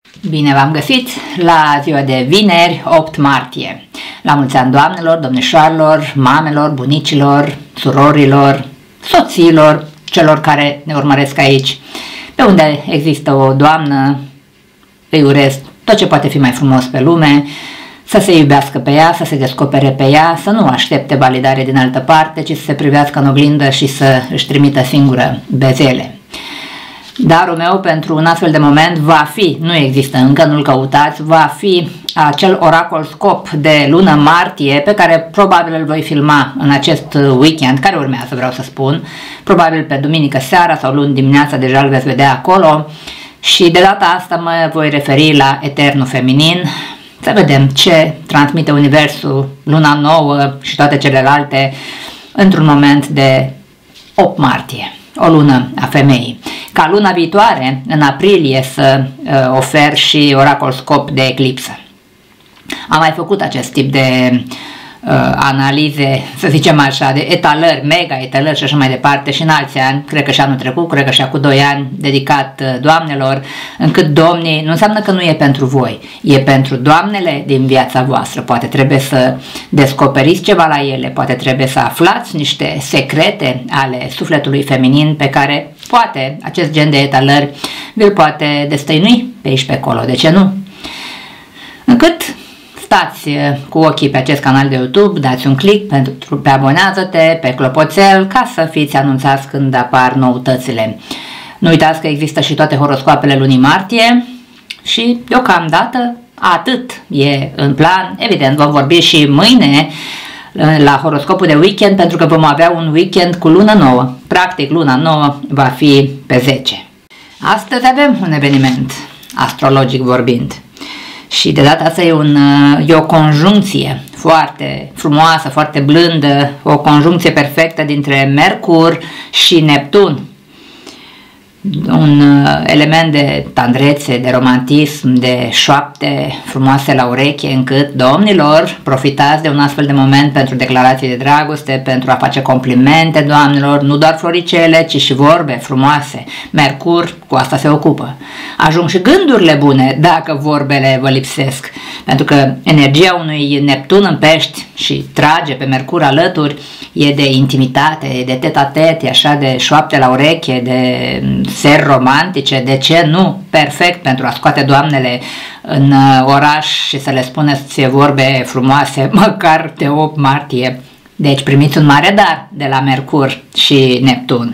Bine v-am găsit la ziua de vineri, 8 martie. La mulți ani doamnelor, domnișoarelor, mamelor, bunicilor, surorilor, soților, celor care ne urmăresc aici. Pe unde există o doamnă, îi urez tot ce poate fi mai frumos pe lume, să se iubească pe ea, să se descopere pe ea, să nu aștepte validare din altă parte, ci să se privească în oglindă și să își trimită singură bezele. Darul meu pentru un astfel de moment va fi, nu există încă, nu-l căutați, va fi acel oracol-scop de lună martie pe care probabil îl voi filma în acest weekend, care urmează, vreau să spun, probabil pe duminică seara sau luni dimineața, deja îl veți vedea acolo, și de data asta mă voi referi la Eternul Feminin, să vedem ce transmite Universul, luna nouă și toate celelalte într-un moment de 8 martie. O lună a femeii. Ca luna viitoare, în aprilie, să ofer și oracol scop de eclipsă. Am mai făcut acest tip de analize, să zicem așa, de etalări, mega etalări și așa mai departe și în alți ani, cred că și anul trecut, cred că și acum 2 ani, dedicat doamnelor, încât domnii, nu înseamnă că nu e pentru voi, e pentru doamnele din viața voastră. Poate trebuie să descoperiți ceva la ele, poate trebuie să aflați niște secrete ale sufletului feminin pe care poate acest gen de etalări vi-l poate destăinui pe aici pe acolo, de ce nu? Încât stați cu ochii pe acest canal de YouTube, dați un click pe abonează-te, pe clopoțel, ca să fiți anunțați când apar noutățile. Nu uitați că există și toate horoscoapele lunii martie și deocamdată atât e în plan. Evident, vom vorbi și mâine la horoscopul de weekend, pentru că vom avea un weekend cu lună nouă. Practic, luna nouă va fi pe 10. Astăzi avem un eveniment, astrologic vorbind. Și de data asta e o conjuncție foarte frumoasă, foarte blândă, o conjuncție perfectă dintre Mercur și Neptun. Un element de tandrețe, de romantism, de șoapte frumoase la ureche, încât, domnilor, profitați de un astfel de moment pentru declarații de dragoste, pentru a face complimente doamnelor, nu doar floricele, ci și vorbe frumoase. Mercur cu asta se ocupă. Ajung și gândurile bune dacă vorbele vă lipsesc, pentru că energia unui Neptun în Pești și trage pe Mercur alături e de intimitate, e de tet-a-tet, e așa de șoapte la ureche, de seri romantice, de ce nu? Perfect pentru a scoate doamnele în oraș și să le spuneți vorbe frumoase, măcar de 8 martie. Deci primiți un mare dar de la Mercur și Neptun.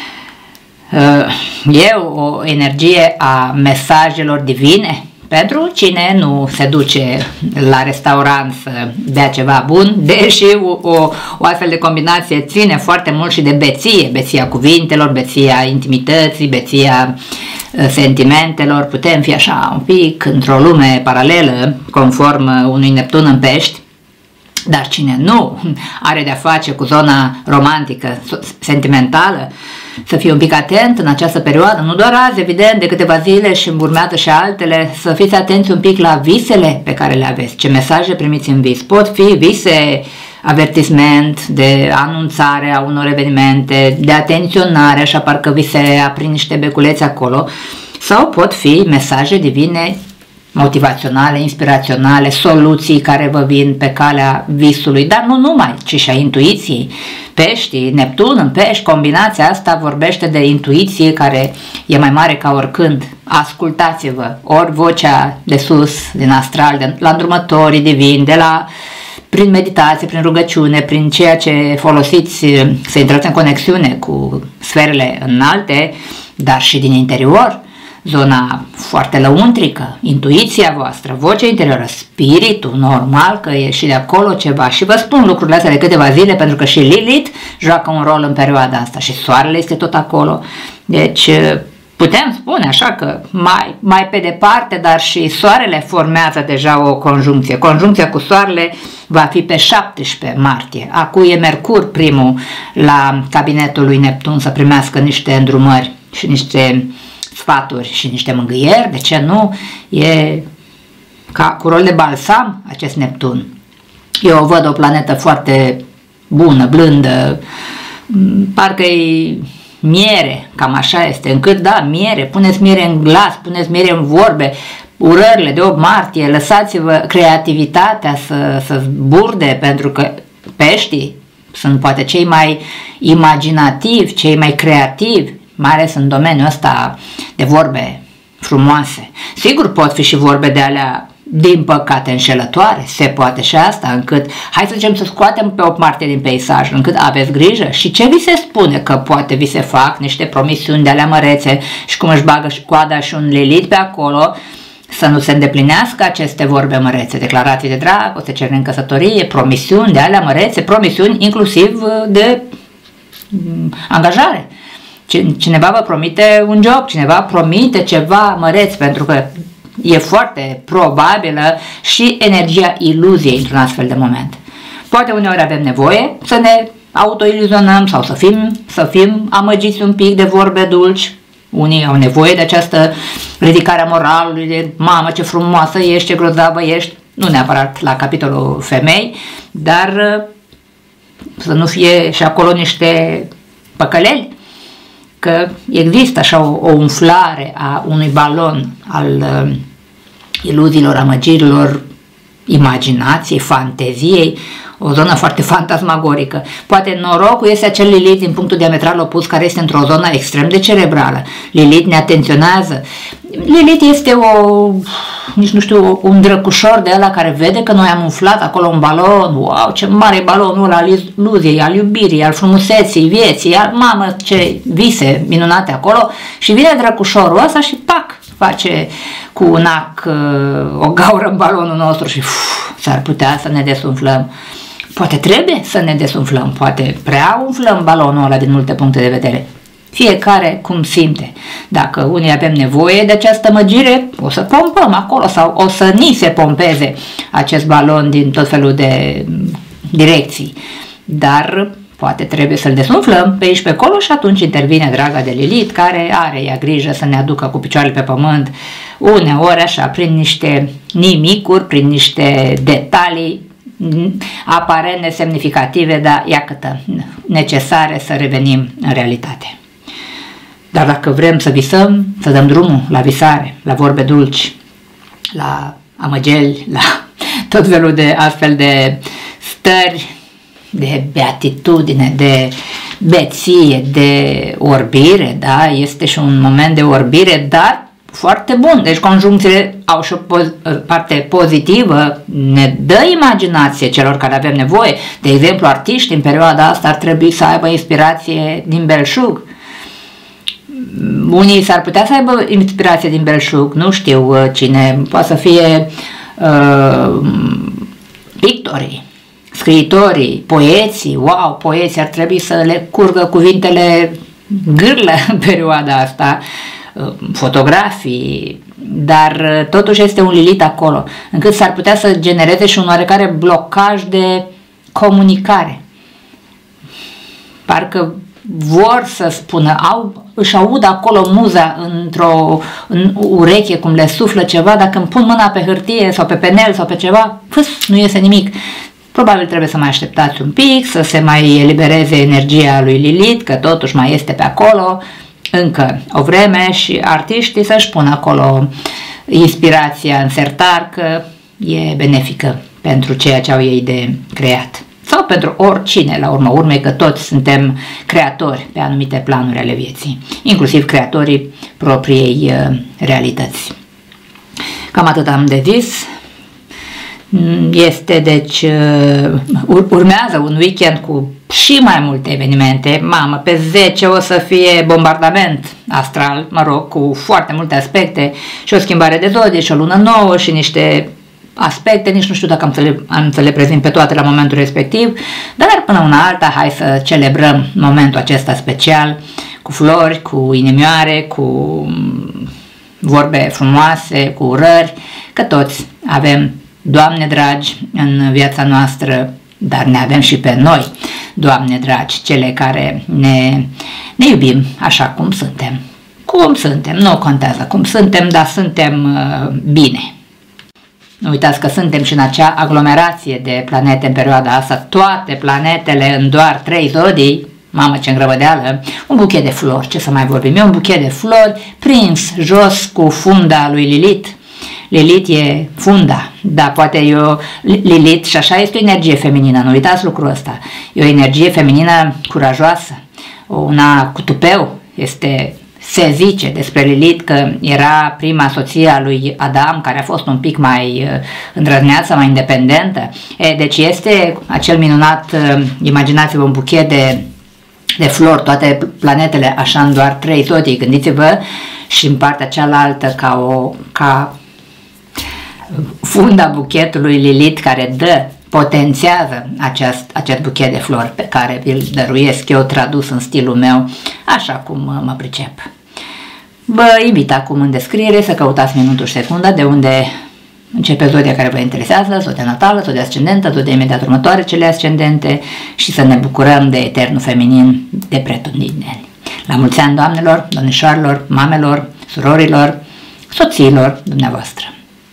E o energie a mesajelor divine pentru cine nu se duce la restaurant să bea ceva bun, deși o astfel de combinație ține foarte mult și de beție, beția cuvintelor, beția intimității, beția sentimentelor. Putem fi așa un pic într-o lume paralelă, conform unui Neptun în Pești, dar cine nu are de-a face cu zona romantică, sentimentală, să fie un pic atent în această perioadă, nu doar azi, evident, de câteva zile și urmează și altele, să fiți atenți un pic la visele pe care le aveți, ce mesaje primiți în vis. Pot fi vise avertisment, de anunțare a unor evenimente, de atenționare, așa parcă vi se aprind niște beculeți acolo, sau pot fi mesaje divine, motivaționale, inspiraționale, soluții care vă vin pe calea visului, dar nu numai, ci și a intuiției. Pești, Neptun în Pești, combinația asta vorbește de intuiție care e mai mare ca oricând. Ascultați-vă, ori vocea de sus, din astral, la îndrumătorii divini, prin meditație, prin rugăciune, prin ceea ce folosiți să intrați în conexiune cu sferele înalte, dar și din interior. Zona foarte lăuntrică, intuiția voastră, vocea interioară, spiritul, normal că e și de acolo ceva. Și vă spun lucrurile astea de câteva zile pentru că și Lilith joacă un rol în perioada asta și soarele este tot acolo. Deci putem spune așa că mai pe departe, dar și soarele formează deja o conjuncție. Conjuncția cu soarele va fi pe 17 martie. Acum e Mercur primul la cabinetul lui Neptun să primească niște îndrumări și niște sfaturi și niște mângâieri, de ce nu? E ca cu rol de balsam acest Neptun. Eu văd o planetă foarte bună, blândă, parcă-i miere, cam așa este, încât da, miere, puneți miere în glas, puneți miere în vorbe, urările de 8 martie, lăsați-vă creativitatea să zburde, pentru că peștii sunt poate cei mai imaginativi, cei mai creativi, mai ales în domeniul ăsta de vorbe frumoase. Sigur pot fi și vorbe de alea din păcate înșelătoare, se poate și asta, încât hai să zicem să scoatem pe 8 martie din peisaj, încât aveți grijă și ce vi se spune, că poate vi se fac niște promisiuni de alea mărețe și cum își bagă coada și un Lilith pe acolo, să nu se îndeplinească aceste vorbe mărețe, declarații de dragoste, cereri în căsătorie, promisiuni de alea mărețe, promisiuni inclusiv de angajare. Cineva vă promite un job, cineva promite ceva măreț, pentru că e foarte probabilă și energia iluziei într-un astfel de moment. Poate uneori avem nevoie să ne autoiluzionăm sau să fim amăgiți un pic de vorbe dulci. Unii au nevoie de această ridicare a moralului, de mamă ce frumoasă ești, ce grozavă ești, nu neapărat la capitolul femei, dar să nu fie și acolo niște păcăleli, că există așa o umflare a unui balon al iluziilor, amăgirilor, imaginației, fanteziei, o zonă foarte fantasmagorică. Poate norocul este acel Lilith din punctul diametral opus, care este într-o zonă extrem de cerebrală. Lilith ne atenționează. Lilith este nici nu știu, un drăcușor de ăla care vede că noi am umflat acolo un balon, wow, ce mare balonul ăla al iluziei, al iubirii, al frumuseții, vieții, mamă, ce vise minunate acolo, și vine drăcușorul ăsta și pac, face cu un ac o gaură în balonul nostru și s-ar putea să ne desumflăm. Poate trebuie să ne desumflăm, poate prea umflăm balonul ăla din multe puncte de vedere. Fiecare cum simte. Dacă unii avem nevoie de această măgire, o să pompăm acolo sau o să ni se pompeze acest balon din tot felul de direcții. Dar poate trebuie să-l desumflăm pe aici pe acolo și atunci intervine draga de Lilith, care are ea grijă să ne aducă cu picioarele pe pământ, uneori așa, prin niște nimicuri, prin niște detalii aparent nesemnificative, dar iată, necesare să revenim în realitate. Dar dacă vrem să visăm, să dăm drumul la visare, la vorbe dulci, la amăgeli, la tot felul de astfel de stări de beatitudine, de beție, de orbire, da? Este și un moment de orbire, dar foarte bun. Deci conjuncțiile au și o parte pozitivă, ne dă imaginație celor care avem nevoie. De exemplu, artiștii în perioada asta ar trebui să aibă inspirație din belșug. Unii s-ar putea să aibă inspirație din belșug, nu știu cine, poate să fie pictorii, scriitorii, poeții, wow, poeții ar trebui să le curgă cuvintele gârlă în perioada asta, fotografii, dar totuși este un Lilith acolo, încât s-ar putea să genereze și un oarecare blocaj de comunicare. Parcă vor să spună, își aud acolo muza în ureche, cum le suflă ceva, dacă îmi pun mâna pe hârtie sau pe penel sau pe ceva, nu iese nimic. Probabil trebuie să mai așteptați un pic, să se mai elibereze energia lui Lilith, că totuși mai este pe acolo încă o vreme, și artiștii să-și pună acolo inspirația în sertar, că e benefică pentru ceea ce au ei de creat. Sau pentru oricine, la urma urmei, că toți suntem creatori pe anumite planuri ale vieții, inclusiv creatorii propriei realități. Cam atât am de zis. Este, deci, urmează un weekend cu și mai multe evenimente. Mamă, pe 10 o să fie bombardament astral, mă rog, cu foarte multe aspecte și o schimbare de zodie și o lună nouă și niște aspecte, nici nu știu dacă am să le prezint pe toate la momentul respectiv, dar până una alta hai să celebrăm momentul acesta special cu flori, cu inimioare, cu vorbe frumoase, cu urări, că toți avem Doamne dragi în viața noastră, dar ne avem și pe noi, Doamne dragi, cele care ne iubim așa cum suntem. Cum suntem, nu contează cum suntem, dar suntem bine. Nu uitați că suntem și în acea aglomerație de planete în perioada asta, toate planetele în doar 3 zodii, mamă ce îngrăvădeală, un buchet de flori, ce să mai vorbim, un buchet de flori prins jos cu funda lui Lilith, Lilith e funda, dar poate Lilith, și așa este o energie feminină, nu uitați lucrul ăsta, e o energie feminină curajoasă, una cu tupeu, se zice despre Lilith că era prima soție a lui Adam, care a fost un pic mai îndrăzneață, mai independentă. Deci este acel minunat, imaginați-vă un buchet de flori, toate planetele așa în doar 3 zodii, gândiți-vă, și în partea cealaltă ca funda buchetului Lilith care potențează acest buchet de flori pe care vi-l dăruiesc eu tradus în stilul meu, așa cum mă pricep. Vă invit acum în descriere să căutați minutul și secunda de unde începe zodia care vă interesează, zodia natală, zodia ascendentă, zodia imediat următoare, cele ascendente, și să ne bucurăm de eternul feminin de pretutindeni. La mulți ani, doamnelor, domnișoarelor, mamelor, surorilor, soțiilor dumneavoastră!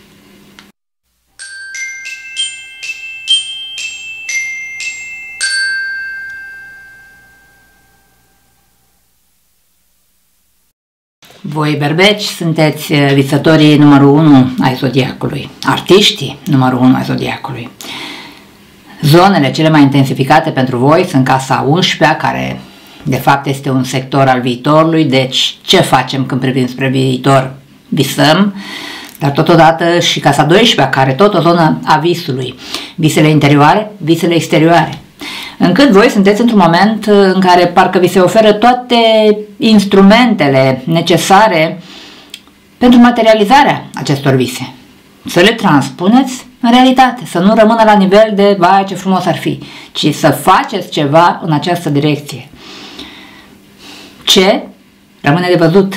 Voi, berbeci, sunteți visătorii numărul 1 ai zodiacului, artiștii numărul 1 ai zodiacului. Zonele cele mai intensificate pentru voi sunt casa 11-a, care de fapt este un sector al viitorului, deci ce facem când privim spre viitor? Visăm, dar totodată și casa 12-a, care tot o zonă a visului, visele interioare, visele exterioare. Încât voi sunteți într-un moment în care parcă vi se oferă toate instrumentele necesare pentru materializarea acestor vise. Să le transpuneți în realitate, să nu rămână la nivel de vai ce frumos ar fi, ci să faceți ceva în această direcție. Ce? Rămâne de văzut.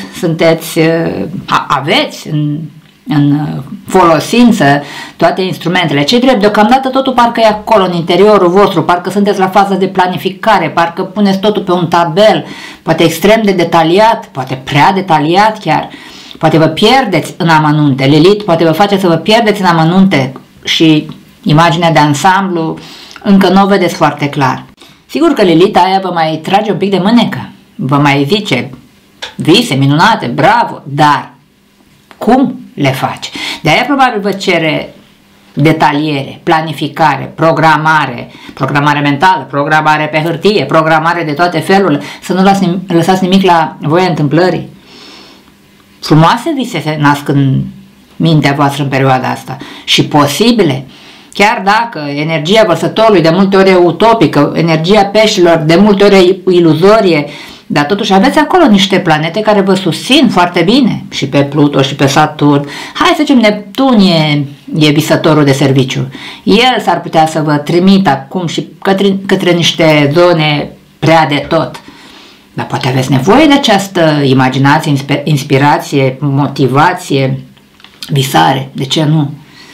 Aveți în folosință toate instrumentele. Ce drept, deocamdată totul parcă e acolo în interiorul vostru, parcă sunteți la faza de planificare, parcă puneți totul pe un tabel, poate extrem de detaliat, poate prea detaliat chiar, poate vă pierdeți în amănunte. Lilith poate vă face să vă pierdeți în amănunte și imaginea de ansamblu încă nu o vedeți foarte clar. Sigur că Lilith aia vă mai trage un pic de mânecă, vă mai zice vise minunate, bravo, dar cum le faci? De-aia probabil vă cere detaliere, planificare, programare mentală, programare pe hârtie, programare de toate felurile, să nu lăsați nimic la voia întâmplării. Frumoase vise se nasc în mintea voastră în perioada asta și posibile, chiar dacă energia vărsătorului de multe ori e utopică, energia peștilor de multe ori e iluzorie, dar totuși aveți acolo niște planete care vă susțin foarte bine, și pe Pluto și pe Saturn. Hai să zicem, Neptun e visătorul de serviciu. El s-ar putea să vă trimită acum și către niște zone prea de tot. Dar poate aveți nevoie de această imaginație, inspirație, motivație, visare. De ce nu?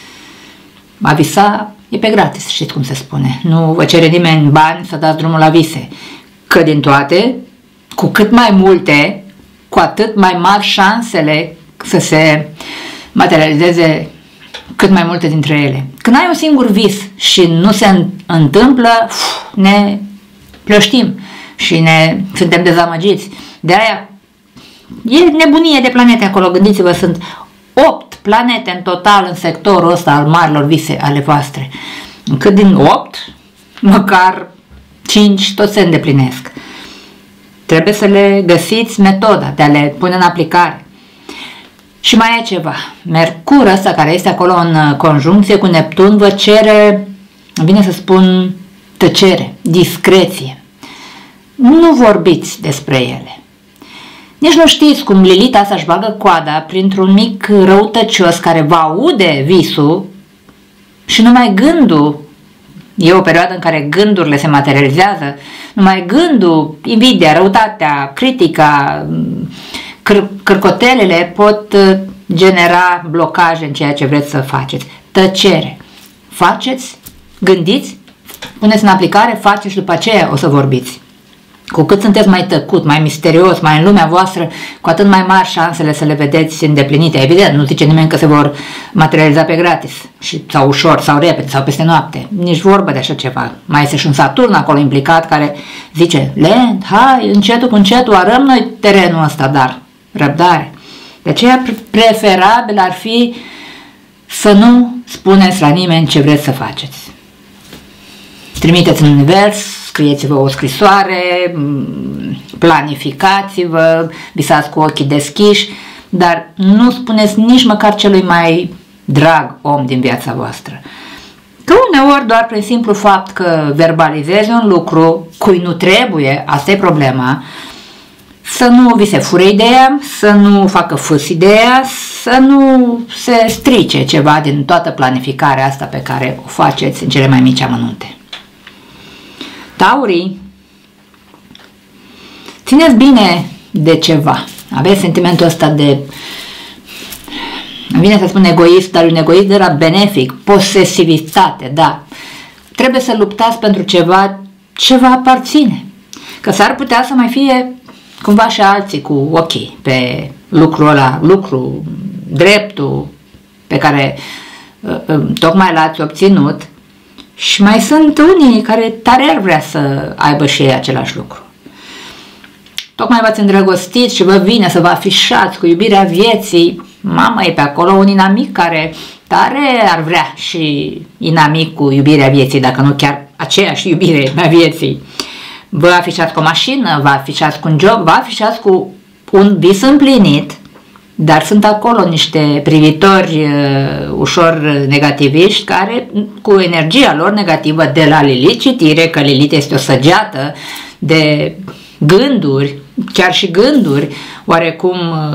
A visa e pe gratis, știți cum se spune. Nu vă cere nimeni bani să dați drumul la vise. Că din toate, cu cât mai multe, cu atât mai mari șansele să se materializeze cât mai multe dintre ele. Când ai un singur vis și nu se întâmplă, ne plăștim și suntem dezamăgiți. De aia e nebunie de planete acolo. Gândiți-vă, sunt 8 planete în total în sectorul ăsta al marilor vise ale voastre. Încât din 8, măcar 5 tot se îndeplinesc. Trebuie să le găsiți metoda de a le pune în aplicare. Și mai e ceva. Mercur ăsta care este acolo în conjuncție cu Neptun vă cere, bine să spun, tăcere, discreție. Nu vorbiți despre ele. Nici nu știți cum Lilith asta își bagă coada printr-un mic răutăcios care vă aude visul și numai gândul, e o perioadă în care gândurile se materializează, numai gândul, invidia, răutatea, critica, cârcotelele pot genera blocaje în ceea ce vreți să faceți. Tăcere. Faceți, gândiți, puneți în aplicare, faceți și după aceea o să vorbiți. Cu cât sunteți mai tăcut, mai misterios, mai în lumea voastră, cu atât mai mari șansele să le vedeți îndeplinite. Evident, nu zice nimeni că se vor materializa pe gratis, sau ușor, sau repede, sau peste noapte. Nici vorbă de așa ceva. Mai este și un Saturn acolo implicat care zice, lent, hai, încetul cu încetul, arăm noi terenul ăsta, dar răbdare. De aceea preferabil ar fi să nu spuneți la nimeni ce vreți să faceți. Trimiteți în univers, scrieți-vă o scrisoare, planificați-vă, visați cu ochii deschiși, dar nu spuneți nici măcar celui mai drag om din viața voastră. Că uneori doar prin simplu fapt că verbalizezi un lucru cui nu trebuie, asta e problema, să nu vi se fure ideea, să nu facă fâs ideea, să nu se strice ceva din toată planificarea asta pe care o faceți în cele mai mici amănunte. Taurii, țineți bine de ceva. Aveți sentimentul ăsta de, îmi vine să spun egoist, dar un egoist de la benefic, posesivitate, da. Trebuie să luptați pentru ceva ce vă aparține. Că s-ar putea să mai fie cumva și alții cu ochii pe lucrul ăla, dreptul pe care tocmai l-ați obținut, și mai sunt unii care tare ar vrea să aibă și ei același lucru. Tocmai v-ați îndrăgostit și vă vine să vă afișați cu iubirea vieții. Mamă, e pe acolo un inamic care tare ar vrea și inamic cu iubirea vieții, dacă nu chiar aceeași iubire a vieții. Vă afișați cu o mașină, vă afișați cu un job, vă afișați cu un vis împlinit, dar sunt acolo niște privitori ușor negativiști care, cu energia lor negativă de la Lilith, citire că Lilith este o săgeată de gânduri, chiar și gânduri oarecum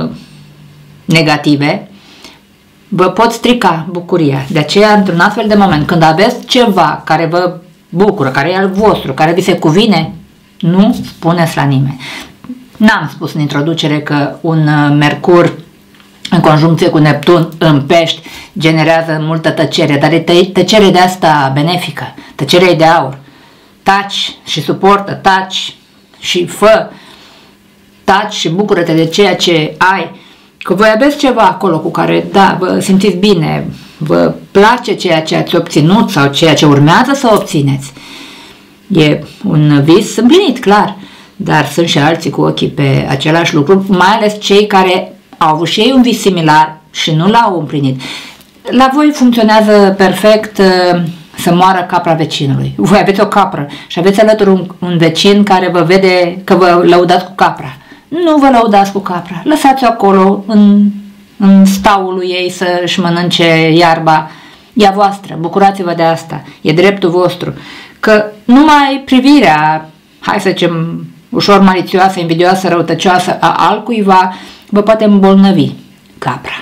negative, vă pot strica bucuria. De aceea, într-un astfel de moment, când aveți ceva care vă bucură, care e al vostru, care vi se cuvine, nu spuneți la nimeni. N-am spus în introducere că un Mercur în conjuncție cu Neptun în Pești generează multă tăcere, dar e tăcere de asta benefică, tăcerea e de aur. Taci și suportă, taci și fă, taci și bucură-te de ceea ce ai, că voi aveți ceva acolo cu care, da, vă simțiți bine, vă place ceea ce ați obținut sau ceea ce urmează să obțineți. E un vis împlinit, clar, dar sunt și alții cu ochii pe același lucru, mai ales cei care au avut și ei un vis similar și nu l-au împlinit. La voi funcționează perfect să moară capra vecinului. Voi aveți o capră și aveți alături un vecin care vă vede că vă lăudați cu capra. Nu vă lăudați cu capra, lăsați-o acolo în staul ei să-și mănânce iarba. E a voastră, bucurați-vă de asta, e dreptul vostru. Că numai privirea, hai să zicem, ușor malițioasă, invidioasă, răutăcioasă a altcuiva vă poate îmbolnăvi capra.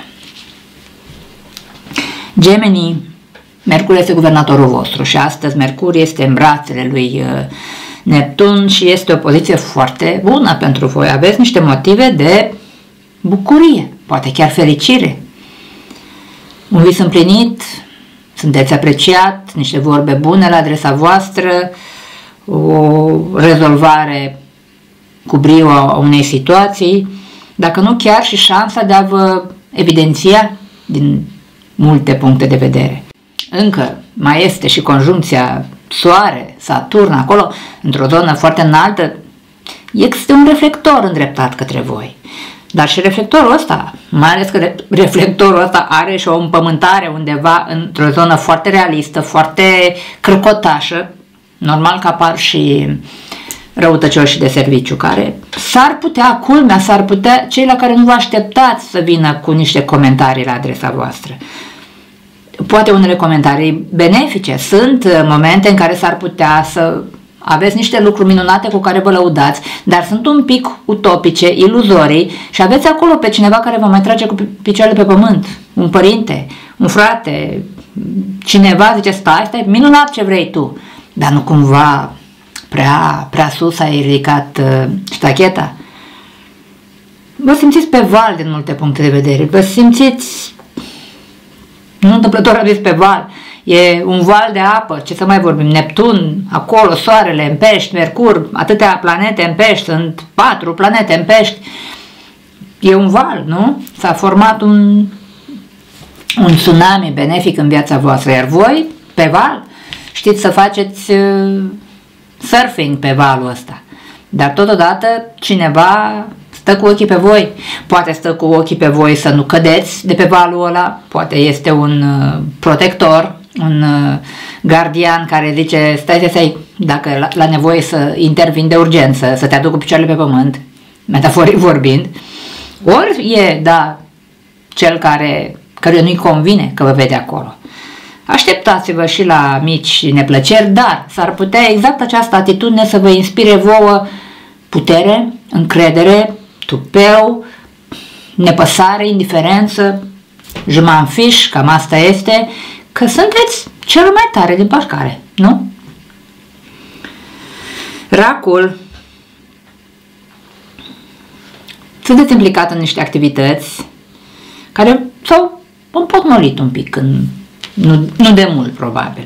Gemenii, Mercur este guvernatorul vostru și astăzi Mercur este în brațele lui Neptun și este o poziție foarte bună pentru voi. Aveți niște motive de bucurie, poate chiar fericire. Un vis împlinit, sunteți apreciat, niște vorbe bune la adresa voastră, o rezolvare cu brio a unei situații, dacă nu chiar și șansa de a vă evidenția din multe puncte de vedere. Încă mai este și conjuncția Soare, Saturn, acolo, într-o zonă foarte înaltă, este un reflector îndreptat către voi. Dar și reflectorul ăsta, mai ales că reflectorul ăsta are și o împământare undeva într-o zonă foarte realistă, foarte crăcotașă, normal că apar și răutăcioși de serviciu, care s-ar putea, culmea, s-ar putea, cei la care nu vă așteptați să vină cu niște comentarii la adresa voastră. Poate unele comentarii benefice, sunt momente în care s-ar putea să aveți niște lucruri minunate cu care vă lăudați, dar sunt un pic utopice, iluzorii și aveți acolo pe cineva care vă mai trage cu picioarele pe pământ, un părinte, un frate, cineva zice stai, minunat ce vrei tu, dar nu cumva prea sus ai ridicat ștacheta. Vă simțiți pe val din multe puncte de vedere, vă simțiți, nu întâmplător aveți pe val, e un val de apă, ce să mai vorbim, Neptun, acolo, Soarele în Pești, Mercur, atâtea planete în Pești, sunt 4 planete în Pești, e un val, nu? S-a format un tsunami benefic în viața voastră, iar voi, pe val, știți să faceți surfing pe valul ăsta, dar totodată cineva Stă cu ochii pe voi, poate stă cu ochii pe voi să nu cădeți de pe valul ăla, poate este un protector, un gardian care zice stai, dacă la nevoie să intervin de urgență, să te aduc cu picioarele pe pământ, metaforic vorbind, ori e, da, cel căruia nu-i convine că vă vede acolo. Așteptați-vă și la mici neplăceri, dar s-ar putea exact această atitudine să vă inspire vouă putere, încredere, tupeu, nepăsare, indiferență, je m'en fiche, cam asta este, că sunteți cel mai tare din parcare, nu? Racul. Sunteți implicat în niște activități care s-au împotmolit un pic, nu de mult probabil.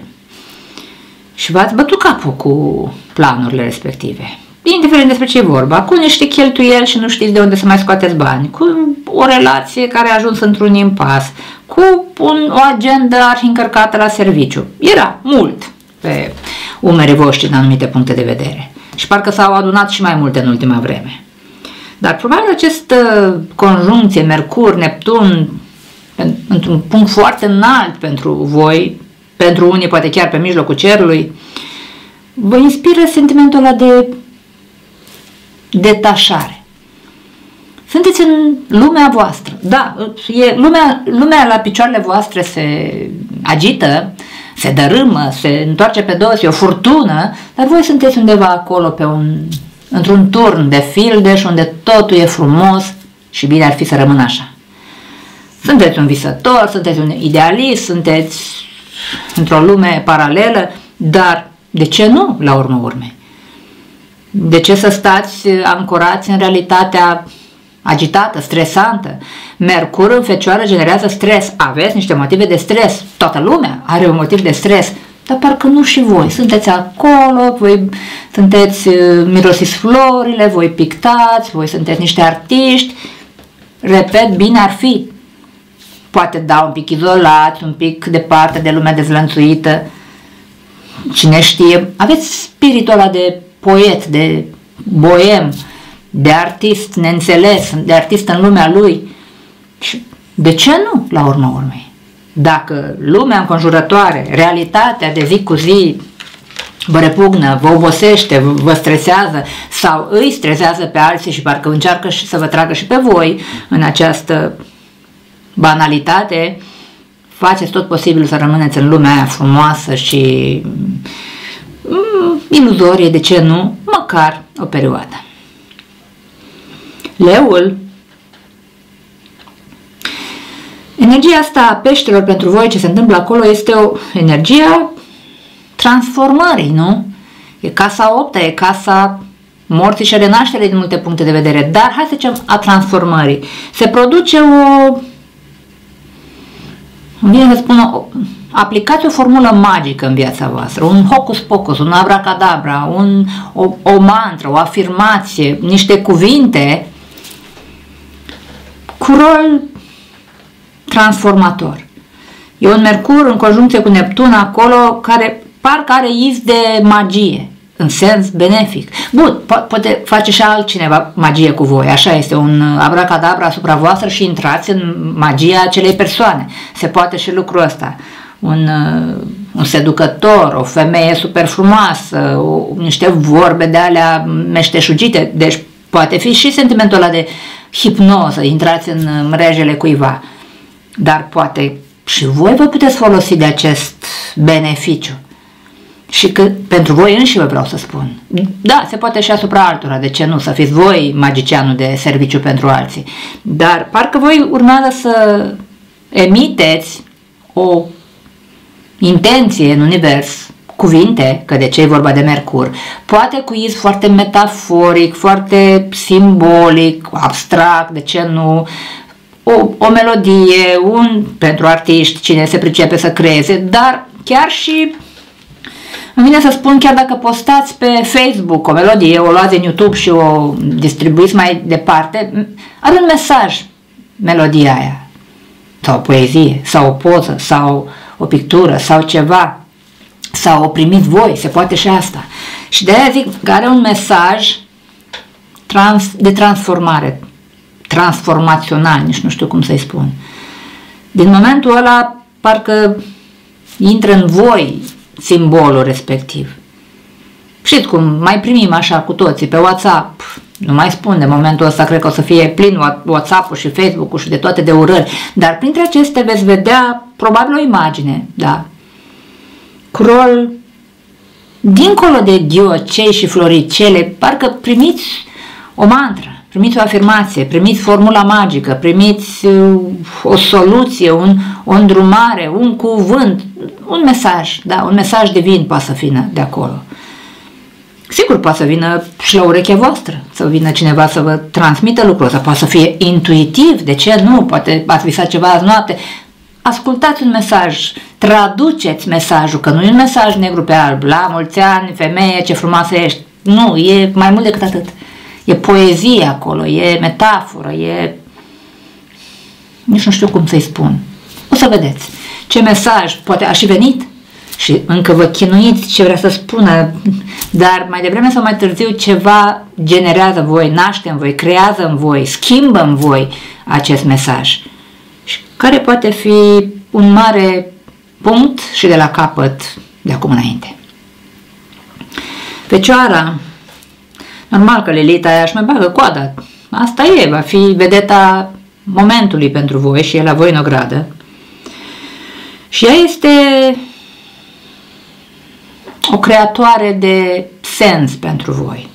Și v-ați bătut capul cu planurile respective. Indiferent despre ce e vorba, cu niște cheltuieli și nu știți de unde să mai scoateți bani, cu o relație care a ajuns într-un impas, cu o agendă arhi-încărcată la serviciu. Era mult pe umerii voștri în anumite puncte de vedere. Și parcă s-au adunat și mai multe în ultima vreme. Dar probabil această conjuncție Mercur-Neptun într-un punct foarte înalt pentru voi, pentru unii poate chiar pe mijlocul cerului, vă inspiră sentimentul ăla de detașare. Sunteți în lumea voastră. Da, lumea la picioarele voastre se agită, se dărâmă, se întoarce pe dos, e o furtună, dar voi sunteți undeva acolo într-un turn de fildeș unde totul e frumos și bine ar fi să rămână așa. Sunteți un visător, sunteți un idealist, sunteți într-o lume paralelă, dar de ce nu la urmă urmei? De ce să stați ancorați în realitatea agitată, stresantă? Mercur în Fecioară generează stres. Aveți niște motive de stres. Toată lumea are un motiv de stres. Dar parcă nu și voi. Sunteți acolo, voi sunteți, mirosiți florile, voi pictați, voi sunteți niște artiști. Repet, bine ar fi. Poate da un pic izolați, un pic departe de lumea dezlănțuită. Cine știe. Aveți spiritul ăla de poet, de boem, de artist neînțeles, de artist în lumea lui. Și de ce nu, la urma urmei? Dacă lumea înconjurătoare, realitatea de zi cu zi vă repugnă, vă obosește, vă stresează sau îi stresează pe alții și parcă încearcă și să vă tragă și pe voi în această banalitate, faceți tot posibilul să rămâneți în lumea aia frumoasă și iluzorie, de ce nu, măcar o perioadă. Leul. Energia asta a peștelor pentru voi, ce se întâmplă acolo, este o energie a transformării, nu? E casa 8-a, e casa morții și a renașterii din multe puncte de vedere, dar hai să zicem a transformării. Se produce vine să spun, aplicați o formulă magică în viața voastră, un hocus-pocus, un abracadabra, o mantră, o afirmație, niște cuvinte cu rol transformator. E un Mercur în conjuncție cu Neptun acolo care parcă are iz de magie, în sens benefic. Bun, poate face și altcineva magie cu voi, așa este, un abracadabra asupra voastră și intrați în magia acelei persoane. Se poate și lucrul ăsta. Un seducător, o femeie super frumoasă, niște vorbe de alea meșteșugite, deci poate fi și sentimentul ăla de hipnoză, intrați în mrejele cuiva, dar poate și voi vă puteți folosi de acest beneficiu. Și că pentru voi înși vă vreau să spun. Da, se poate și asupra altora, de ce nu, să fiți voi magicianul de serviciu pentru alții. Dar parcă voi urmează să emiteți o intenție în univers, cuvinte, că de ce e vorba de Mercur, poate cu iz foarte metaforic, foarte simbolic, abstract, de ce nu, o melodie, pentru artiști, cine se pricepe să creeze, dar chiar și îmi vine să spun, chiar dacă postați pe Facebook o melodie, o luați în YouTube și o distribuiți mai departe, are un mesaj melodia aia, sau o poezie, sau o poză, sau o pictură, sau ceva, sau o primiți voi, se poate și asta. Și de aia zic că are un mesaj de transformare. transformațional, nici nu știu cum să-i spun. Din momentul ăla, parcă intră în voi simbolul respectiv. Știți cum, mai primim așa cu toții pe WhatsApp, nu mai spun, de momentul ăsta cred că o să fie plin WhatsApp-ul și Facebook-ul și de toate de urări, dar printre acestea veți vedea probabil o imagine, da, cu rol dincolo de ghiocei și floricele, parcă primiți o mantră, primiți o afirmație, primiți formula magică, primiți o soluție, o îndrumare, un cuvânt, un mesaj, da, un mesaj divin poate să vină de acolo. Sigur, poate să vină și la urechea voastră, să vină cineva să vă transmită lucrul ăsta, poate să fie intuitiv, de ce nu, poate ați visat ceva azi noapte. Ascultați un mesaj, traduceți mesajul, că nu e un mesaj negru pe alb, la mulți ani, femeie, ce frumoasă ești. Nu, e mai mult decât atât. E poezie acolo, e metaforă, e... nici nu știu cum să-i spun. O să vedeți ce mesaj, poate a și venit și încă vă chinuiți ce vrea să spună, dar mai devreme sau mai târziu ceva generează în voi, naște în voi, creează în voi, schimbă în voi acest mesaj. Și care poate fi un mare punct și de la capăt de acum înainte. Fecioara, normal că Lilita aia își mai bagă coada, asta e, va fi vedeta momentului pentru voi și e la voi în ogradă. Și ea este o creatoare de sens pentru voi.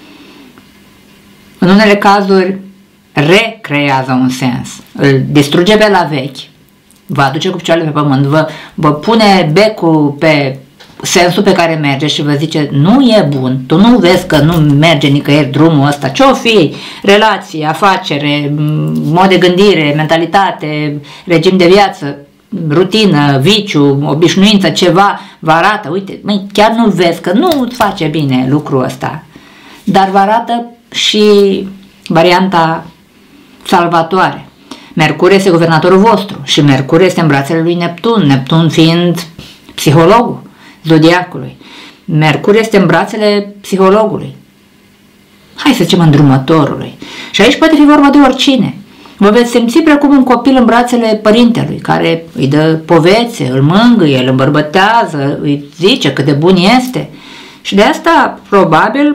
În unele cazuri recrează un sens, îl distruge pe la vechi, vă aduce cu picioarele pe pământ, vă pune becul pe sensul pe care merge și vă zice nu e bun, tu nu vezi că nu merge nicăieri drumul ăsta, ce-o fi, relație, afacere, mod de gândire, mentalitate, regim de viață, rutină, viciu, obișnuință, ceva, vă arată, uite, măi, chiar nu vezi că nu îți face bine lucrul ăsta, dar vă arată și varianta salvatoare. Mercur este guvernatorul vostru și Mercur este în brațele lui Neptun, Neptun fiind psihologul zodiacului. Mercur este în brațele psihologului. Hai să zicem îndrumătorului. Și aici poate fi vorba de oricine. Vă veți simți precum un copil în brațele părintelui, care îi dă povețe, îl mângâie, îl îmbărbătează, îi zice cât de bun este. Și de asta, probabil,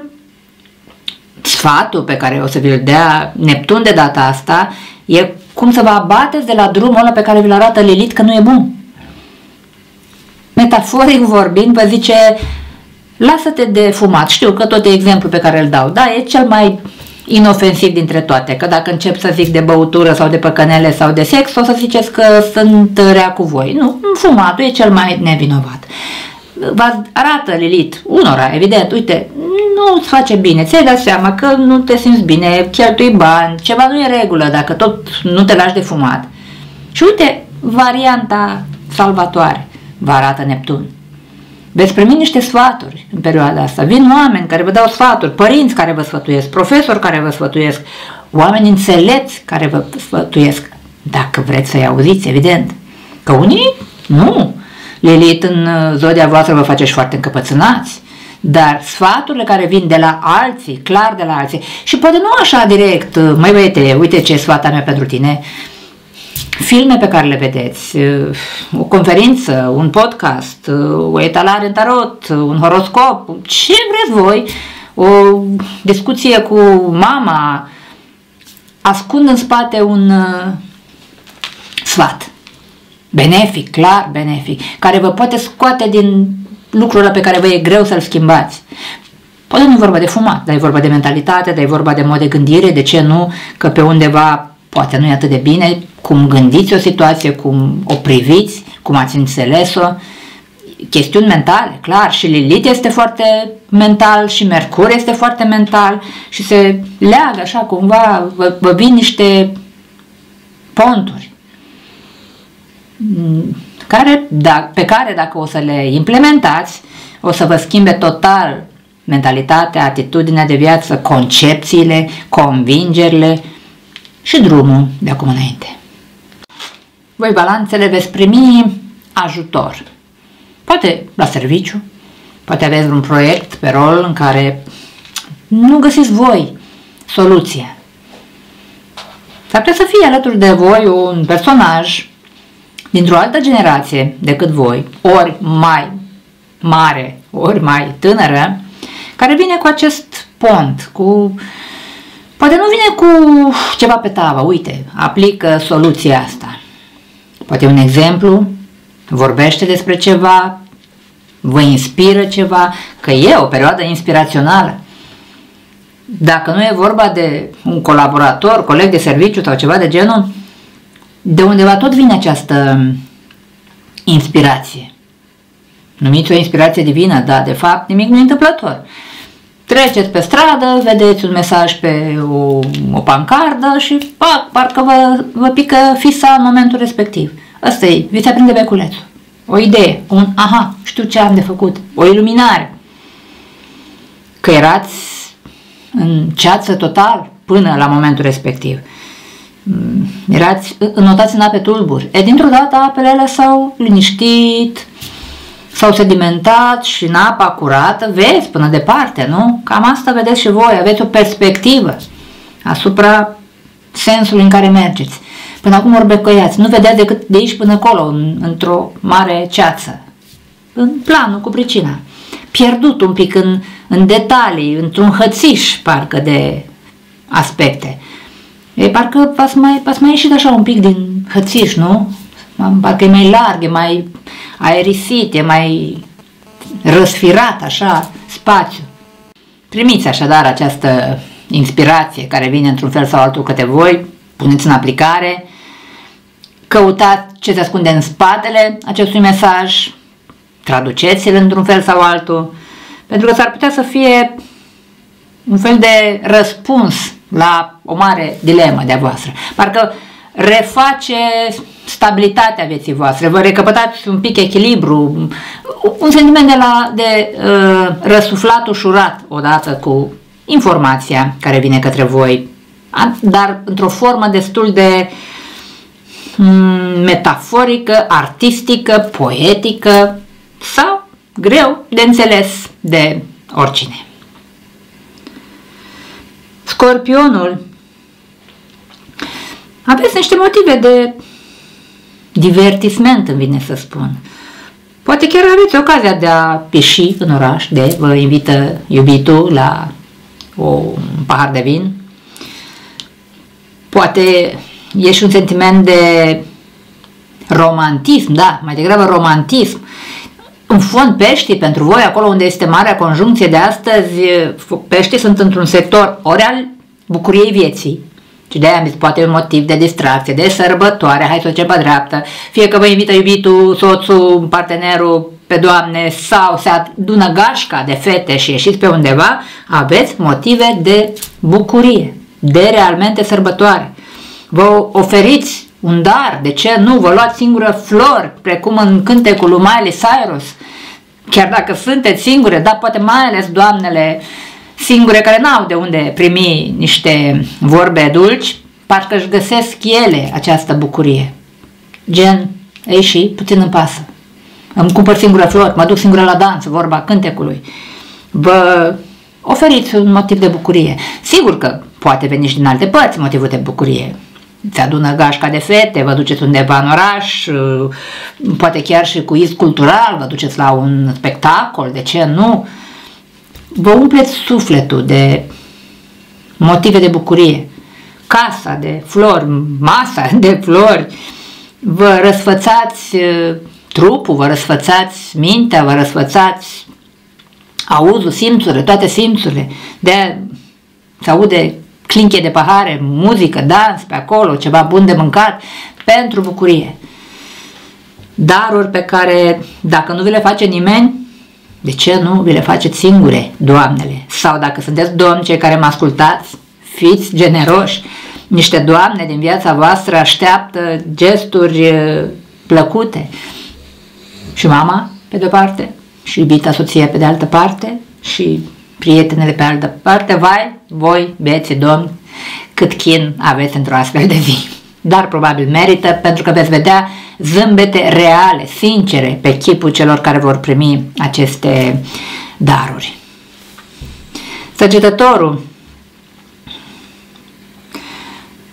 sfatul pe care o să vi-l dea Neptun de data asta e cum să vă abateți de la drumul ăla pe care vi-l arată Lilith că nu e bun. Metaforic vorbind, vă zice, lasă-te de fumat. Știu că tot e exemplu pe care îl dau, da, e cel mai inofensiv dintre toate, că dacă încep să zic de băutură sau de păcănele sau de sex, o să ziceți că sunt rea cu voi. Nu, fumatul e cel mai nevinovat. Vă arată Lilith, unora, evident, uite, nu îți face bine, ți-ai dat seama că nu te simți bine, cheltui bani, ceva nu e în regulă dacă tot nu te lași de fumat. Și uite, varianta salvatoare, vă arată Neptun. Veți primi niște sfaturi în perioada asta. Vin oameni care vă dau sfaturi, părinți care vă sfătuiesc, profesori care vă sfătuiesc, oameni înțelepți care vă sfătuiesc. Dacă vreți să-i auziți, evident. Că unii, nu. Lilith în zodia voastră vă face și foarte încăpățânați. Dar sfaturile care vin de la alții, clar de la alții, și poate nu așa direct, măi băiete, uite ce sfat am eu pentru tine, filme pe care le vedeți, o conferință, un podcast, o etalare în tarot, un horoscop, ce vreți voi, o discuție cu mama, ascund în spate un sfat benefic, clar benefic, care vă poate scoate din lucrurile pe care vă e greu să-l schimbați. Poate nu e vorba de fumat, dar e vorba de mentalitate, dar e vorba de mod de gândire, de ce nu, că pe undeva poate nu e atât de bine, cum gândiți o situație, cum o priviți, cum ați înțeles-o, chestiuni mentale, clar, și Lilith este foarte mental și Mercur este foarte mental și se leagă așa cumva, vă vin niște ponturi pe care dacă o să le implementați, o să vă schimbe total mentalitatea, atitudinea de viață, concepțiile, convingerile și drumul de acum înainte. Voi, balanțele, veți primi ajutor. Poate la serviciu, poate aveți un proiect pe rol în care nu găsiți voi soluție. S-ar putea să fie alături de voi un personaj dintr-o altă generație decât voi, ori mai mare, ori mai tânără, care vine cu acest pont, poate nu vine cu ceva pe tavă, uite, aplică soluția asta. Poate un exemplu, vorbește despre ceva, vă inspiră ceva, că e o perioadă inspirațională. Dacă nu e vorba de un colaborator, coleg de serviciu sau ceva de genul, de undeva tot vine această inspirație. Numiți o inspirație divină, dar de fapt nimic nu e întâmplător. Treceți pe stradă, vedeți un mesaj pe o pancardă și parcă vă pică fisa în momentul respectiv. Asta e, vi se aprinde beculețul. O idee, un aha, știu ce am de făcut, o iluminare. Că erați în ceață total până la momentul respectiv. Erați înotați în ape tulburi. Dintr-o dată apele alea s-au liniștit, s-au sedimentat și în apa curată vezi până departe, nu? Cam asta vedeți și voi, aveți o perspectivă asupra sensului în care mergeți. Până acum orbecăiați, nu vedeați decât de aici până acolo, într-o mare ceață, în planul cu pricina. Pierdut un pic în detalii, într-un hățiș, parcă, de aspecte. Parcă v-ați mai ieșit așa un pic din hățiș, nu? Parcă e mai larg, e mai aerisit, e mai răsfirat, așa, spațiu. Primiți așadar această inspirație care vine într-un fel sau altul către voi, puneți în aplicare, căutați ce se ascunde în spatele acestui mesaj, traduceți-l într-un fel sau altul, pentru că s-ar putea să fie un fel de răspuns la o mare dilemă de-a voastră. Parcă reface stabilitatea vieții voastre, vă recăpătați un pic echilibru, un sentiment de răsuflat ușurat odată cu informația care vine către voi, dar într-o formă destul de metaforică, artistică, poetică sau greu de înțeles de oricine. Scorpionul. Aveți niște motive de divertisment, îmi vine să spun. Poate chiar aveți ocazia de a ieși în oraș, vă invită iubitul la un pahar de vin. Poate e și un sentiment de romantism, da, mai degrabă romantism. În fond, peștii, pentru voi, acolo unde este marea conjuncție de astăzi, peștii sunt într-un sector ori al bucuriei vieții, și de-aia am zis, poate un motiv de distracție, de sărbătoare, hai să o ducem pe dreaptă, fie că vă invită iubitul, soțul, partenerul pe Doamne, sau se adună gașca de fete și ieșiți pe undeva, aveți motive de bucurie, de realmente sărbătoare. Vă oferiți un dar, de ce nu? Vă luați singură flori, precum în cântecul lui Miley Cyrus, chiar dacă sunteți singure, dar poate mai ales doamnele singure care n-au de unde primi niște vorbe dulci, parcă își găsesc ele această bucurie. Gen, ei și puțin îmi pasă. Îmi cumpăr singură flori, mă duc singură la dans, vorba cântecului. Vă oferiți un motiv de bucurie. Sigur că poate veni și din alte părți motivul de bucurie. Se adună gașca de fete, vă duceți undeva în oraș, poate chiar și cu iz cultural, vă duceți la un spectacol, de ce nu? Vă umpleți sufletul de motive de bucurie. Casa de flori, masa de flori, vă răsfățați trupul, vă răsfățați mintea, vă răsfățați auzul, simțurile, toate simțurile. De-aia se aude clinche de pahare, muzică, dans pe acolo, ceva bun de mâncat, pentru bucurie. Daruri pe care, dacă nu vi le face nimeni, de ce nu vi le faceți singure, doamnele? Sau dacă sunteți domni cei care mă ascultați, fiți generoși. Niște doamne din viața voastră așteaptă gesturi plăcute. Și mama, pe de-o parte, și iubita soție pe de altă parte, și prietenele pe altă parte. Vai, voi, bieții domni, cât chin aveți într-o astfel de zi. Dar probabil merită, pentru că veți vedea zâmbete reale, sincere, pe chipul celor care vor primi aceste daruri. Săgetătorul.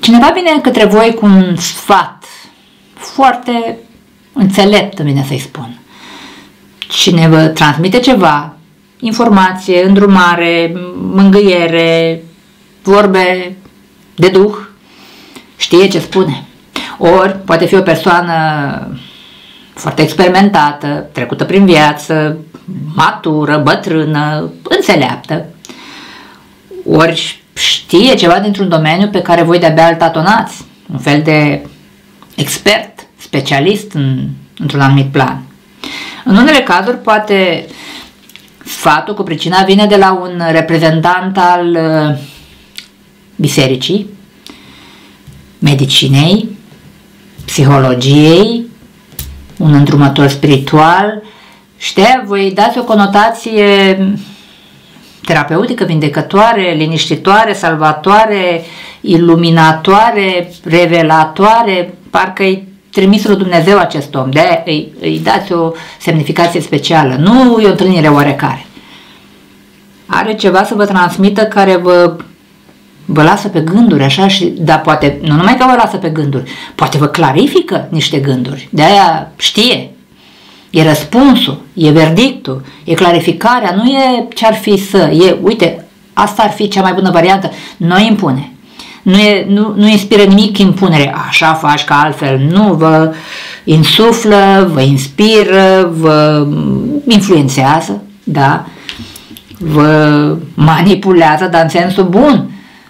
Cineva vine către voi cu un sfat foarte înțelept, îmi vine să-i spun. Cine vă transmite ceva, informație, îndrumare, mângâiere, vorbe de duh, știe ce spune. Ori poate fi o persoană foarte experimentată, trecută prin viață, matură, bătrână, înțeleaptă. Ori știe ceva dintr-un domeniu pe care voi de-abia îl tatonați, un fel de expert, specialist într-un anumit plan. În unele cazuri, poate sfatul cu pricina vine de la un reprezentant al bisericii, medicinei, psihologiei, un îndrumător spiritual. Știi, voi dați o conotație terapeutică, vindecătoare, liniștitoare, salvatoare, iluminatoare, revelatoare, parcă-i trimisul lui Dumnezeu acest om, de-aia îi dați o semnificație specială, nu e o întâlnire oarecare. Are ceva să vă transmită care vă lasă pe gânduri, așa, dar poate, nu numai că vă lasă pe gânduri, poate vă clarifică niște gânduri, de-aia știe. E răspunsul, e verdictul, e clarificarea, nu e ce-ar fi uite, asta ar fi cea mai bună variantă, nu impune. Nu inspiră nimic impunere, așa faci ca altfel, nu, vă insuflă, vă inspiră, vă influențează, da, vă manipulează, dar în sensul bun.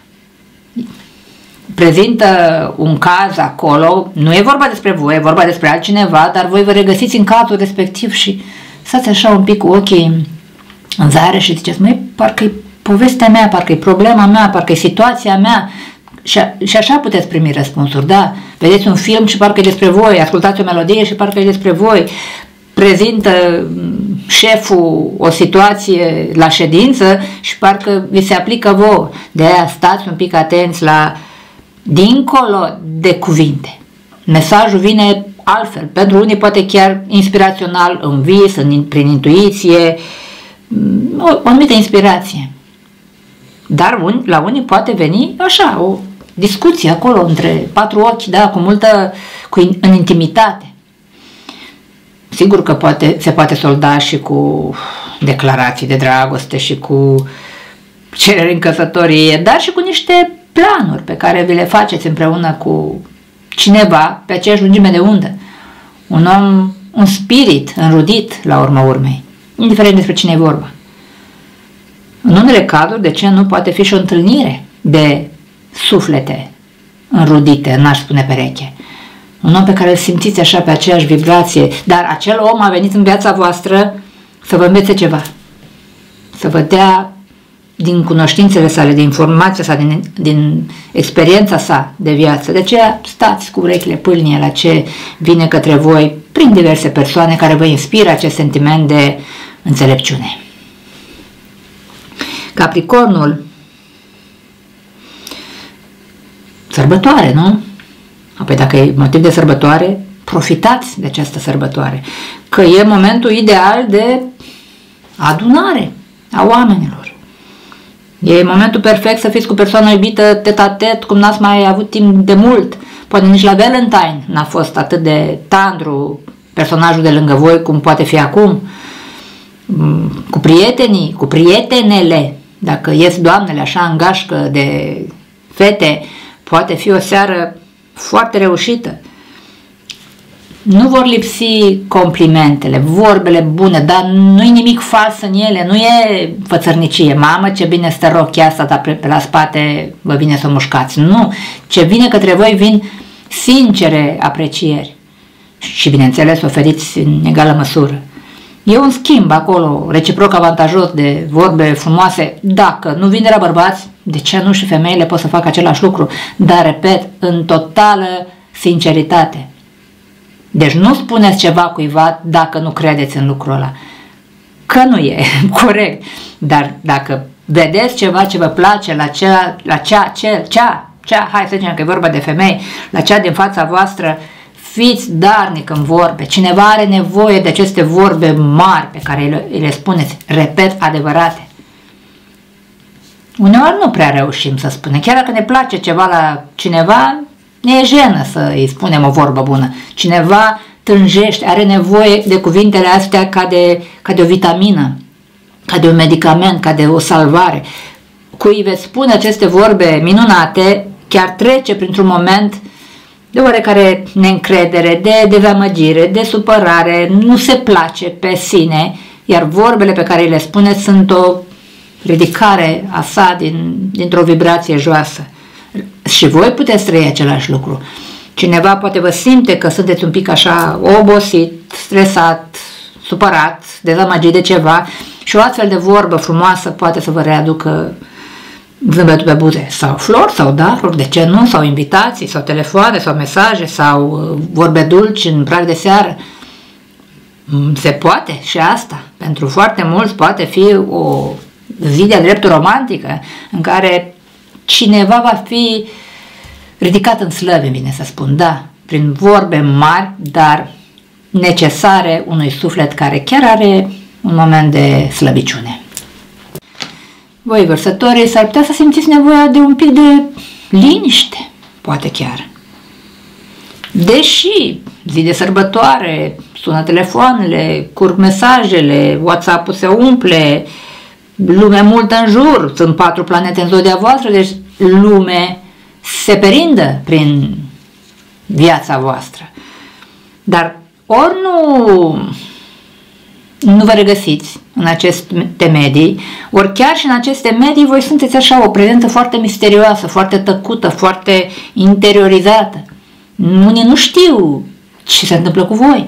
Prezintă un caz acolo, nu e vorba despre voi, e vorba despre altcineva, dar voi vă regăsiți în cazul respectiv și stați așa un pic cu ochii în zare și ziceți, măi, parcă-i povestea mea, parcă-i problema mea, parcă-i situația mea. Și așa puteți primi răspunsuri, da? Vedeți un film și parcă e despre voi, ascultați o melodie și parcă e despre voi, prezintă șeful o situație la ședință și parcă vi se aplică vouă. De-aia stați un pic atenți la dincolo de cuvinte. Mesajul vine altfel. Pentru unii poate chiar inspirațional, în vis, prin intuiție, o anumită inspirație. Dar la unii poate veni așa, o discuție acolo între patru ochi, da, în intimitate. Sigur că se poate solda și cu declarații de dragoste și cu cereri în căsătorie, dar și cu niște planuri pe care vi le faceți împreună cu cineva pe aceeași lungime de undă. Un om, un spirit înrudit la urma urmei, indiferent despre cine e vorba. În unele cazuri, de ce nu poate fi și o întâlnire de suflete înrudite, n-aș spune pereche. Un om pe care îl simțiți așa pe aceeași vibrație, dar acel om a venit în viața voastră să vă învețe ceva, să vă dea din cunoștințele sale, din informația sa, din experiența sa de viață. De aceea stați cu urechile pâlnie la ce vine către voi prin diverse persoane care vă inspiră acest sentiment de înțelepciune. Capricornul, sărbătoare, nu? Apoi dacă e motiv de sărbătoare, profitați de această sărbătoare, că e momentul ideal de adunare a oamenilor. E momentul perfect să fiți cu persoana iubită tet-a-tet, cum n-ați mai avut timp de mult. Poate nici la Valentine n-a fost atât de tandru personajul de lângă voi cum poate fi acum. Cu prietenii, cu prietenele, dacă ies doamnele așa în gașcă de fete, poate fi o seară foarte reușită. Nu vor lipsi complimentele, vorbele bune, dar nu-i nimic fals în ele, nu e fățărnicie. Mamă, ce bine stă rochia asta, dar pe la spate vă vine să o mușcați. Nu, ce vine către voi vin sincere aprecieri și, bineînțeles, oferiți în egală măsură. E un schimb acolo, reciproc avantajos de vorbe frumoase. Dacă nu vin de la bărbați, de ce nu și femeile pot să facă același lucru? Dar, repet, în totală sinceritate. Deci nu spuneți ceva cuiva dacă nu credeți în lucrul ăla. Că nu e corect. Dar dacă vedeți ceva ce vă place la cea, hai să zicem că e vorba de femei, la cea din fața voastră, fiți darnic în vorbe. Cineva are nevoie de aceste vorbe mari pe care le spuneți, repet, adevărate. Uneori nu prea reușim să spunem. Chiar dacă ne place ceva la cineva, ne e jenă să îi spunem o vorbă bună. Cineva tânjește, are nevoie de cuvintele astea ca de o vitamină, ca de un medicament, ca de o salvare. Cui veți spune aceste vorbe minunate, chiar trece printr-un moment de oarecare neîncredere, de dezamăgire, de supărare, nu se place pe sine, iar vorbele pe care le spune sunt o ridicare a sa dintr-o vibrație joasă. Și voi puteți trăi același lucru. Cineva poate vă simte că sunteți un pic așa obosit, stresat, supărat, dezamăgit de ceva și o astfel de vorbă frumoasă poate să vă readucă zâmbetul pe buze, sau flori, sau daruri, de ce nu, sau invitații, sau telefoane, sau mesaje, sau vorbe dulci în prag de seară. Se poate și asta. Pentru foarte mulți poate fi o zi de-a dreptul romantică în care cineva va fi ridicat în slăvi, bine să spun, da, prin vorbe mari, dar necesare unui suflet care chiar are un moment de slăbiciune. Voi, vărsătorii, s-ar putea să simțiți nevoia de un pic de liniște, poate chiar. Deși zi de sărbătoare, sună telefoanele, curg mesajele, WhatsApp-ul se umple, lume multă în jur, sunt 4 planete în zodia voastră, deci lume se perindă prin viața voastră. Dar ori nu vă regăsiți în aceste medii, ori chiar și în aceste medii voi sunteți așa o prezență foarte misterioasă, foarte tăcută, foarte interiorizată. Unii nu știu ce se întâmplă cu voi.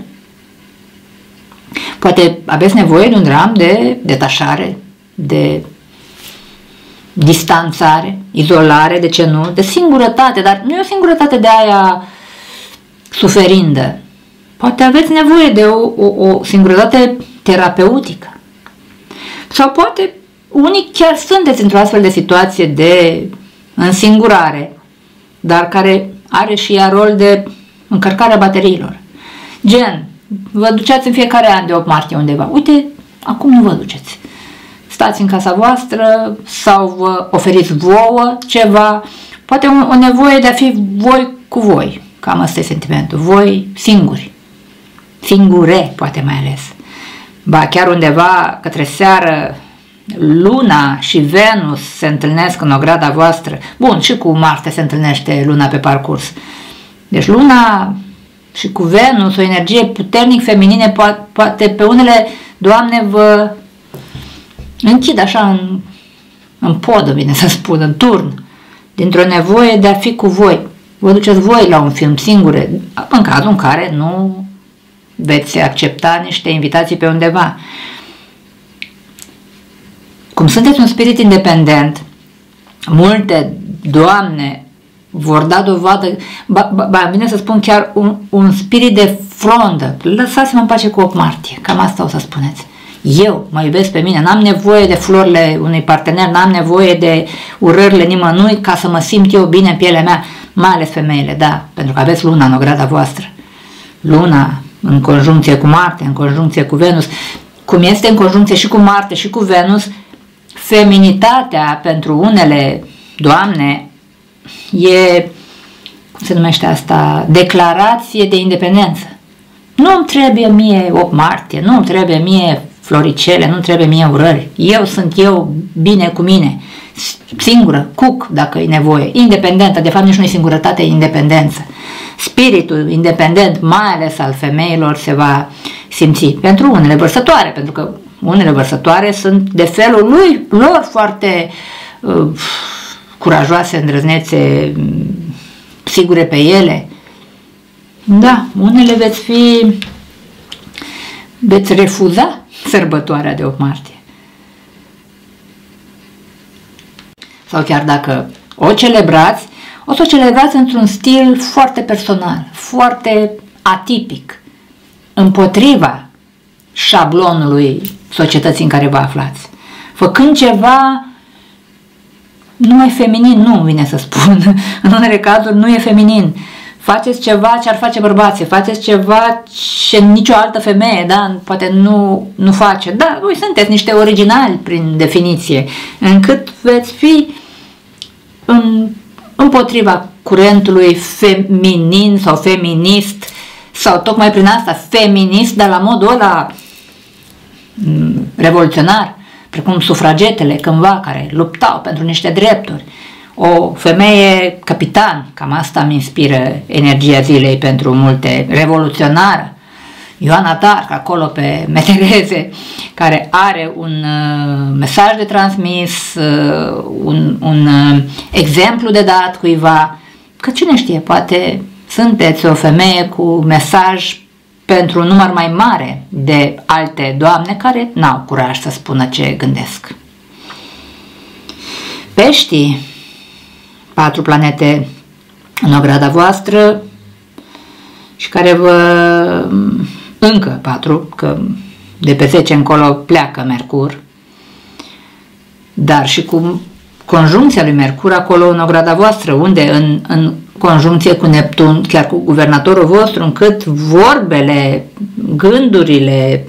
Poate aveți nevoie de un dram de detașare, de distanțare, izolare, de ce nu, de singurătate, dar nu e o singurătate de aia suferindă. Poate aveți nevoie de o singurătate terapeutică. Sau poate unii chiar sunteți într-o astfel de situație de însingurare, dar care are și ea rol de încărcare a bateriilor. Gen, vă duceați în fiecare an de 8 martie undeva. Uite, acum nu vă duceți. Stați în casa voastră sau vă oferiți vouă ceva. Poate o nevoie de a fi voi cu voi. Cam asta e sentimentul. Voi singuri. Singure, poate mai ales. Ba chiar undeva către seară Luna și Venus se întâlnesc în ograda voastră. Bun, și cu Marte se întâlnește Luna pe parcurs. Deci Luna și cu Venus, o energie puternic feminine, poate pe unele, Doamne, vă închid așa în podă, bine să spun, în turn, dintr-o nevoie de a fi cu voi. Vă duceți voi la un film singure, în cazul în care nu veți accepta niște invitații pe undeva. Cum sunteți un spirit independent, multe doamne vor da dovadă, bine să spun chiar un spirit de frondă. Lăsați-mă în pace cu 8 martie, cam asta o să spuneți. Eu mă iubesc pe mine, n-am nevoie de florile unui partener, n-am nevoie de urările nimănui ca să mă simt eu bine în pielea mea, mai ales femeile, da, pentru că aveți Luna în ograda voastră. Luna în conjuncție cu Marte, în conjuncție cu Venus, cum este în conjuncție și cu Marte și cu Venus, feminitatea pentru unele doamne e, cum se numește asta, declarație de independență. Nu-mi trebuie mie 8 martie, nu-mi trebuie mie floricele, nu-mi trebuie mie urări. Eu sunt eu bine cu mine, singură, cuc dacă e nevoie, independentă, de fapt nici nu e singurătate, e independență. Spiritul independent, mai ales al femeilor, se va simți pentru unele vărsătoare, pentru că unele vărsătoare sunt de felul lor foarte curajoase, îndrăznețe, sigure pe ele. Da, unele veți refuza sărbătoarea de 8 martie. Sau chiar dacă o celebrați, o să o celebrați într-un stil foarte personal, foarte atipic, împotriva șablonului societății în care vă aflați. Făcând ceva numai feminin, nu vine să spun, în unele cazuri nu e feminin, Faceți ceva ce ar face bărbații, faceți ceva ce nicio altă femeie, da, poate nu face. Da, voi sunteți niște originali prin definiție, încât veți fi împotriva curentului feminin sau feminist, sau tocmai prin asta feminist, dar la modul ăla revoluționar, precum sufragetele cândva care luptau pentru niște drepturi. O femeie capitan, cam asta îmi inspiră energia zilei pentru multe, revoluționară. Ioana Darc, acolo pe metereze, care are un mesaj de transmis, un exemplu de dat cuiva, că cine știe, poate sunteți o femeie cu mesaj pentru un număr mai mare de alte doamne care n-au curaj să spună ce gândesc. Peștii, 4 planete în ograda voastră și care încă 4, că de pe 10 încolo pleacă Mercur, dar și cu conjuncția lui Mercur acolo în ograda voastră, unde în conjuncție cu Neptun, chiar cu guvernatorul vostru, încât vorbele, gândurile,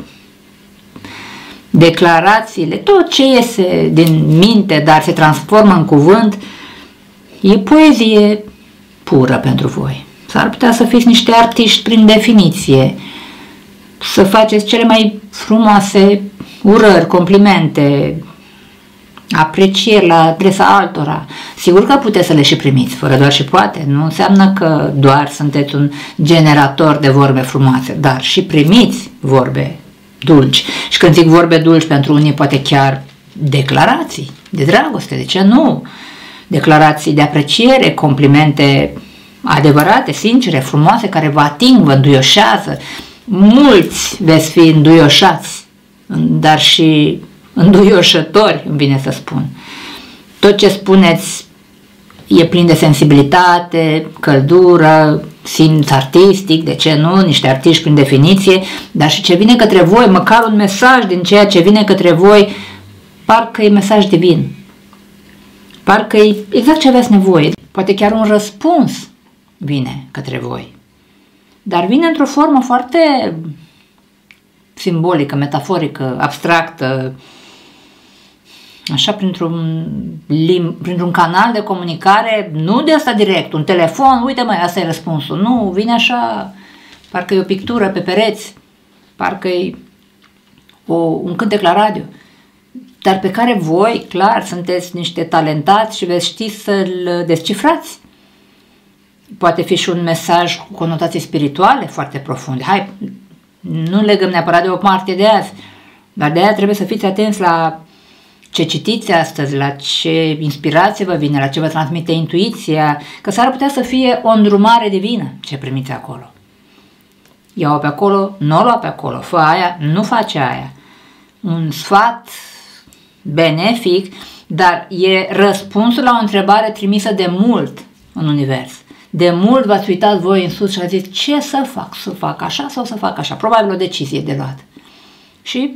declarațiile, tot ce iese din minte, dar se transformă în cuvânt, e poezie pură pentru voi. S-ar putea să fiți niște artiști prin definiție, să faceți cele mai frumoase urări, complimente, aprecieri la adresa altora. Sigur că puteți să le și primiți, fără doar și poate. Nu înseamnă că doar sunteți un generator de vorbe frumoase, dar și primiți vorbe dulci. Și când zic vorbe dulci, pentru unii poate chiar declarații de dragoste, de ce nu? Declarații de apreciere, complimente adevărate, sincere, frumoase, care vă ating, vă înduioșează. Mulți veți fi înduioșați, dar și înduioșători, îmi vine să spun. Tot ce spuneți e plin de sensibilitate, căldură, simț artistic, de ce nu, niște artiști prin definiție, dar și ce vine către voi, măcar un mesaj din ceea ce vine către voi, parcă e mesaj divin. Parcă e exact ce aveți nevoie, poate chiar un răspuns vine către voi. Dar vine într-o formă foarte simbolică, metaforică, abstractă, așa printr-un canal de comunicare, nu de asta direct, un telefon, uite măi, asta e răspunsul. Nu, vine așa, parcă e o pictură pe pereți, parcă e un cântec la radio, dar pe care voi, clar, sunteți niște talentați și veți ști să-l descifrați. Poate fi și un mesaj cu conotații spirituale foarte profunde. Hai, nu legăm neapărat de 8 martie de azi, dar de aia trebuie să fiți atenți la ce citiți astăzi, la ce inspirație vă vine, la ce vă transmite intuiția, că s-ar putea să fie o îndrumare divină ce primiți acolo. Ia-o pe acolo, nu o lua pe acolo, fă aia, nu face aia. Un sfat benefic, dar e răspunsul la o întrebare trimisă de mult în univers. De mult v-ați uitat voi în sus și ați zis, ce să fac? Să fac așa sau să fac așa? Probabil o decizie de luat. Și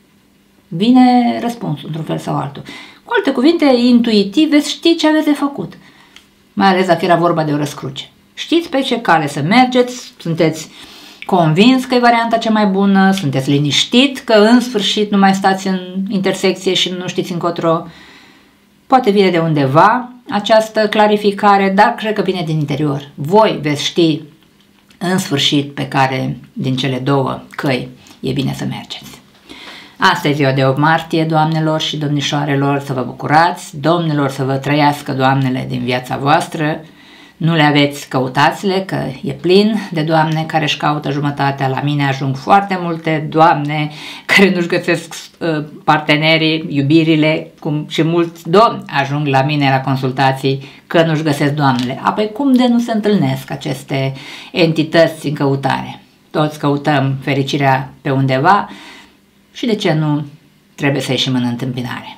vine răspunsul, într-un fel sau altul. Cu alte cuvinte, intuitiv veți ști ce aveți de făcut. Mai ales dacă era vorba de o răscruce. Știți pe ce cale să mergeți, sunteți convins că e varianta cea mai bună, sunteți liniștit că în sfârșit nu mai stați în intersecție și nu știți încotro. Poate vine de undeva această clarificare, dar cred că vine din interior. Voi veți ști în sfârșit pe care din cele două căi e bine să mergeți. Asta e ziua de 8 martie, doamnelor și domnișoarelor, să vă bucurați, domnilor să vă trăiască doamnele din viața voastră, nu le aveți, căutați-le, că e plin de doamne care își caută jumătatea. La mine ajung foarte multe doamne care nu-și găsesc partenerii, iubirile, cum și mulți domni ajung la mine la consultații că nu-și găsesc doamnele. Apoi cum de nu se întâlnesc aceste entități în căutare? Toți căutăm fericirea pe undeva și de ce nu trebuie să ieșim în întâmpinare.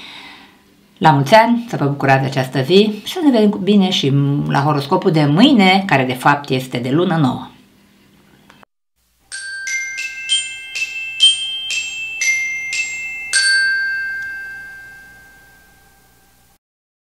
La mulți ani, să vă bucurați de această zi și să ne vedem bine și la horoscopul de mâine, care de fapt este de lună nouă.